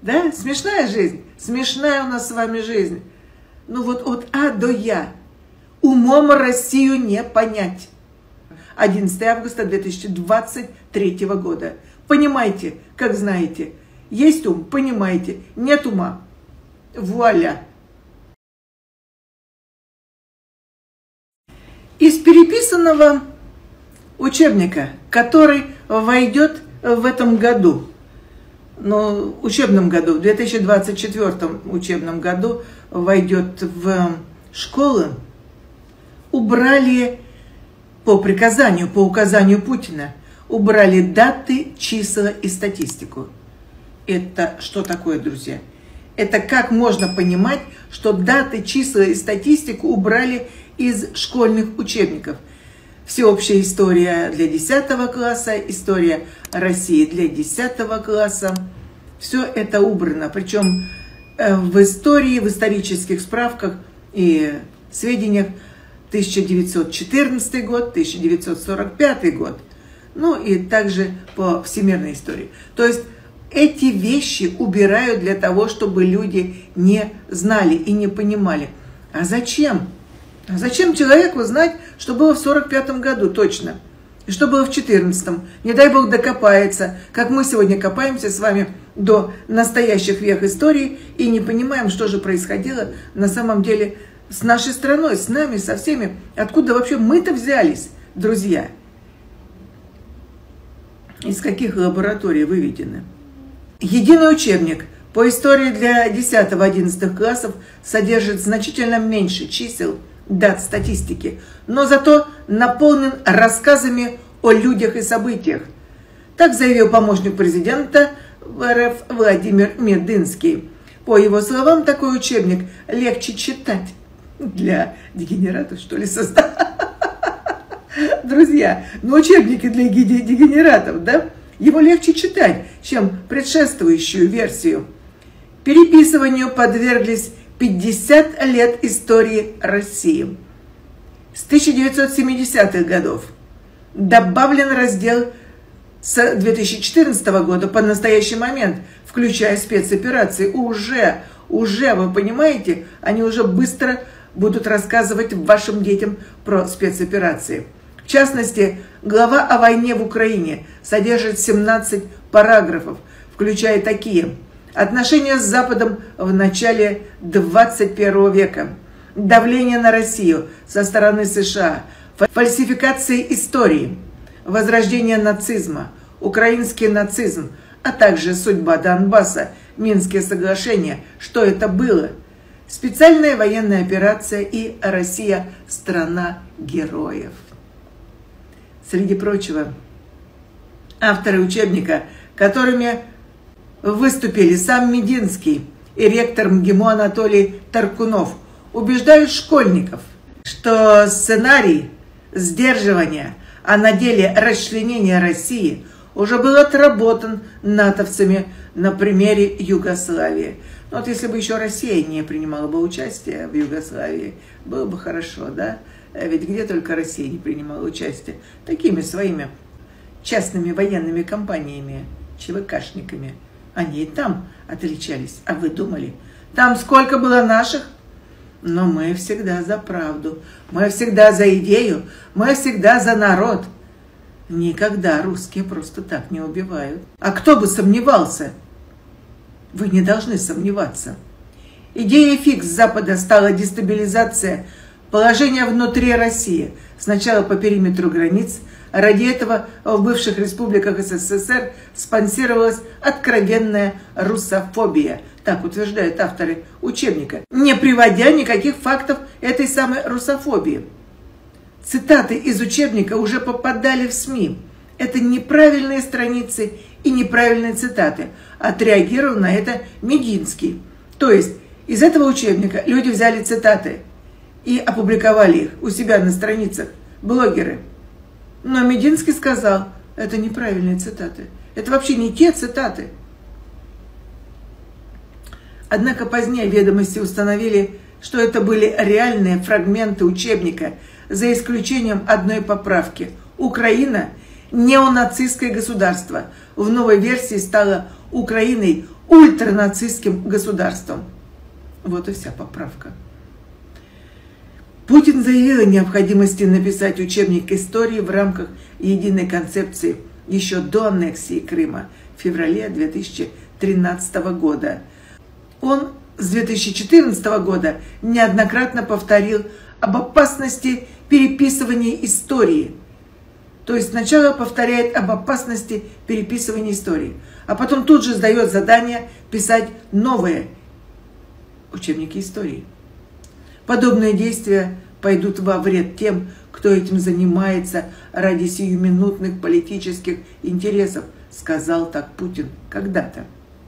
Да? Смешная жизнь. Смешная у нас с вами жизнь. Ну вот от А до Я. Умом Россию не понять. 11 августа 2023 года. Понимаете, как знаете. Есть ум, понимаете. Нет ума. Вуаля. Из переписанного учебника, который войдет в этом году, учебном году, в 2024 учебном году войдет в школы, убрали по указанию Путина, убрали даты, числа и статистику. Это что такое, друзья? Это как можно понимать, что даты, числа и статистику убрали из школьных учебников? Всеобщая история для 10 класса, история России для 10 класса. Все это убрано. Причем в истории, в исторических справках и сведениях 1914 год, 1945 год. Ну и также по всемирной истории. То есть эти вещи убирают для того, чтобы люди не знали и не понимали. А зачем? А зачем человеку знать, что было в 1945 году точно? И что было в 2014? Не дай Бог докопается, как мы сегодня копаемся с вами до настоящих вех истории и не понимаем, что же происходило на самом деле с нашей страной, с нами, со всеми. Откуда вообще мы-то взялись, друзья? Из каких лабораторий выведены? Единый учебник по истории для 10-11 классов содержит значительно меньше чисел, дат, статистики, но зато наполнен рассказами о людях и событиях. Так заявил помощник президента РФ Владимир Мединский. По его словам, такой учебник легче читать. Для дегенератов, что ли, создал? Друзья, учебники для дегенератов, да? Его легче читать, чем предшествующую версию. Переписыванию подверглись 50 лет истории России. С 1970-х годов добавлен раздел с 2014 года по настоящий момент, включая спецоперации. Уже, вы понимаете, они уже быстро будут рассказывать вашим детям про спецоперации. В частности, глава о войне в Украине содержит 17 параграфов, включая такие: отношения с Западом в начале 21 века, давление на Россию со стороны США, фальсификации истории, возрождение нацизма, украинский нацизм, а также судьба Донбасса, Минские соглашения, что это было, специальная военная операция и Россия – страна героев. Среди прочего, авторы учебника, которыми выступили сам Мединский и ректор МГИМО Анатолий Таркунов, убеждают школьников, что сценарий сдерживания, а на деле расчленения России уже был отработан натовцами на примере Югославии. Но вот если бы еще Россия не принимала бы участие в Югославии, было бы хорошо, да? Ведь где только Россия не принимала участие? Такими своими частными военными компаниями, ЧВКшниками. Они и там отличались. А вы думали, там сколько было наших? Но мы всегда за правду, мы всегда за идею, мы всегда за народ. Никогда русские просто так не убивают. А кто бы сомневался? Вы не должны сомневаться. Идеей фикс Запада стала дестабилизация положения внутри России. Сначала по периметру границ. Ради этого в бывших республиках СССР спонсировалась откровенная русофобия. Так утверждают авторы учебника, не приводя никаких фактов этой самой русофобии. Цитаты из учебника уже попадали в СМИ. Это неправильные страницы и неправильные цитаты. Отреагировал на это Мединский. То есть из этого учебника люди взяли цитаты и опубликовали их у себя на страницах, блогеры. Но Мединский сказал, это неправильные цитаты. Это вообще не те цитаты. Однако позднее ведомости установили, что это были реальные фрагменты учебника, за исключением одной поправки. Украина – неонацистское государство. В новой версии стала Украиной ультранацистским государством. Вот и вся поправка. Путин заявил о необходимости написать учебник истории в рамках единой концепции еще до аннексии Крыма в феврале 2013 года. Он с 2014 года неоднократно повторил об опасности переписывания истории. То есть сначала повторяет об опасности переписывания истории, а потом тут же сдает задание писать новые учебники истории. Подобные действия пойдут во вред тем, кто этим занимается ради сиюминутных политических интересов, сказал так Путин когда-то.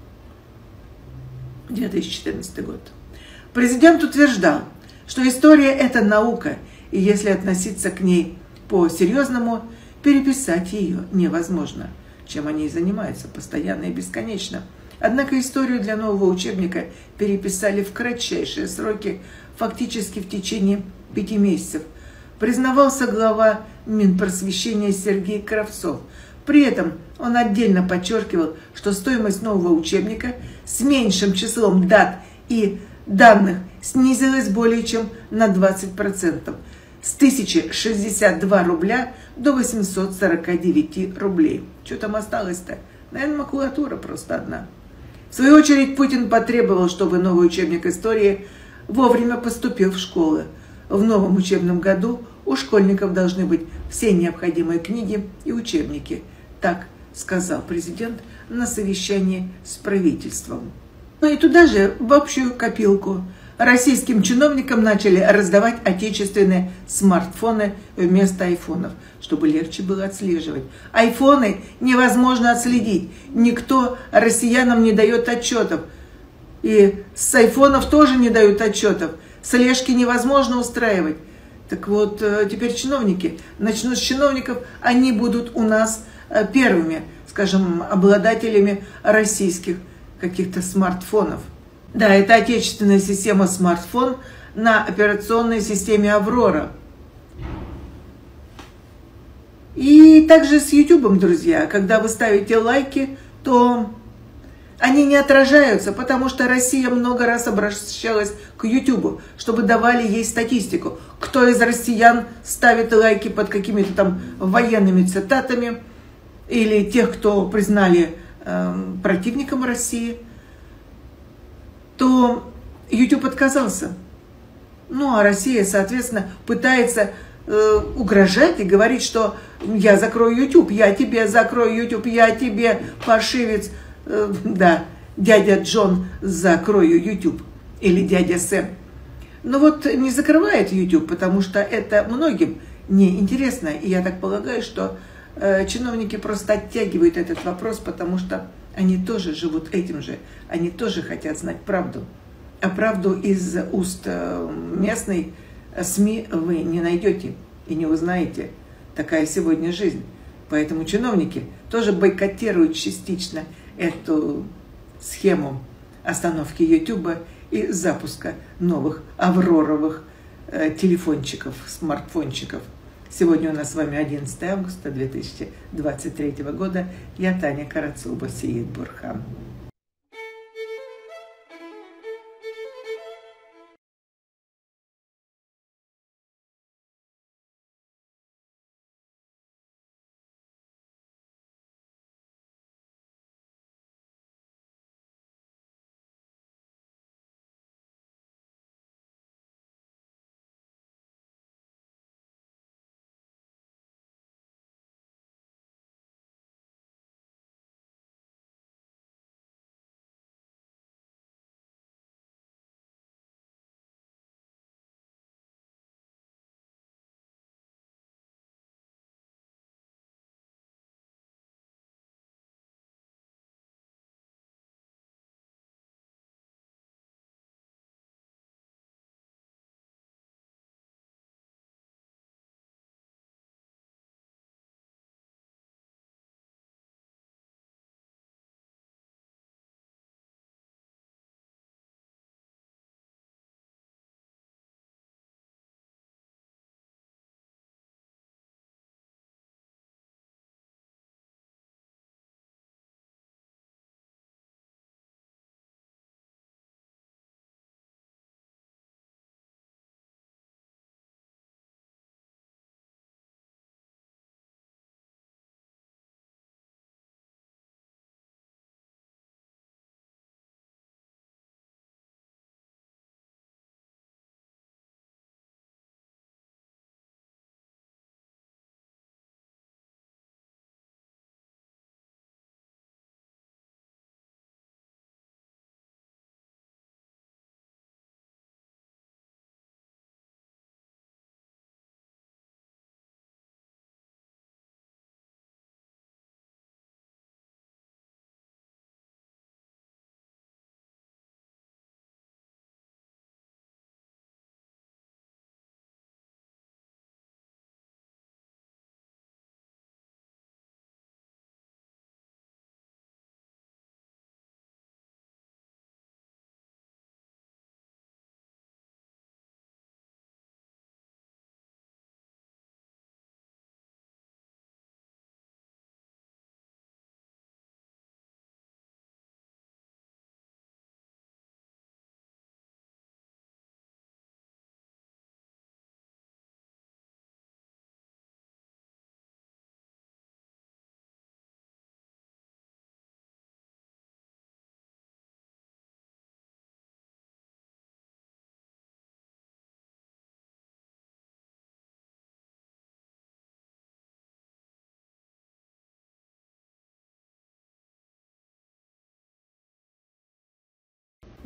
2014 год. Президент утверждал, что история – это наука, и если относиться к ней по-серьезному, переписать ее невозможно, чем они и занимаются постоянно и бесконечно. Однако историю для нового учебника переписали в кратчайшие сроки, фактически в течение 5 месяцев, признавался глава Минпросвещения Сергей Кравцов. При этом он отдельно подчеркивал, что стоимость нового учебника с меньшим числом дат и данных снизилась более чем на 20%, с 1062 рубля до 849 рублей. Что там осталось-то? Наверное, макулатура просто одна. В свою очередь Путин потребовал, чтобы новый учебник истории вовремя поступил в школы. В новом учебном году у школьников должны быть все необходимые книги и учебники. Так сказал президент на совещании с правительством. Ну и туда же, в общую копилку, российским чиновникам начали раздавать отечественные смартфоны вместо айфонов, чтобы легче было отслеживать. Айфоны невозможно отследить. Никто россиянам не дает отчетов. И с айфонов тоже не дают отчетов. Слежки невозможно устраивать. Так вот, теперь чиновники, начнут с чиновников, они будут у нас первыми, скажем, обладателями российских каких-то смартфонов. Да, это отечественная система смартфон на операционной системе «Аврора». И также с YouTube, друзья, когда вы ставите лайки, то они не отражаются, потому что Россия много раз обращалась к YouTube, чтобы давали ей статистику, кто из россиян ставит лайки под какими-то там военными цитатами, или тех, кто признали противником России, то YouTube отказался. Ну, а Россия, соответственно, пытается угрожать и говорить, что я закрою YouTube, я тебе закрою YouTube, я тебе, паршивец, да, дядя Джон, закрою YouTube, или дядя Сэм. Но вот не закрывает YouTube, потому что это многим неинтересно, и я так полагаю, что чиновники просто оттягивают этот вопрос, потому что они тоже живут этим же, они тоже хотят знать правду. А правду из уст местной СМИ вы не найдете и не узнаете. Такая сегодня жизнь. Поэтому чиновники тоже бойкотируют частично эту схему остановки YouTube и запуска новых авроровых телефончиков, смартфончиков. Сегодня у нас с вами 11 августа 2023 года. Я Таня Карацуба, Сеид Бурхан.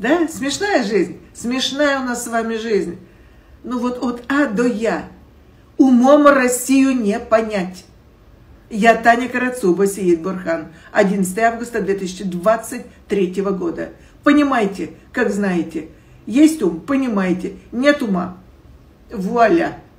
Да? Смешная жизнь. Смешная у нас с вами жизнь. Ну вот от А до Я. Умом Россию не понять. Я Таня Карацуба, Сеид Бурхан. 11 августа 2023 года. Понимаете, как знаете. Есть ум, понимаете. Нет ума. Вуаля.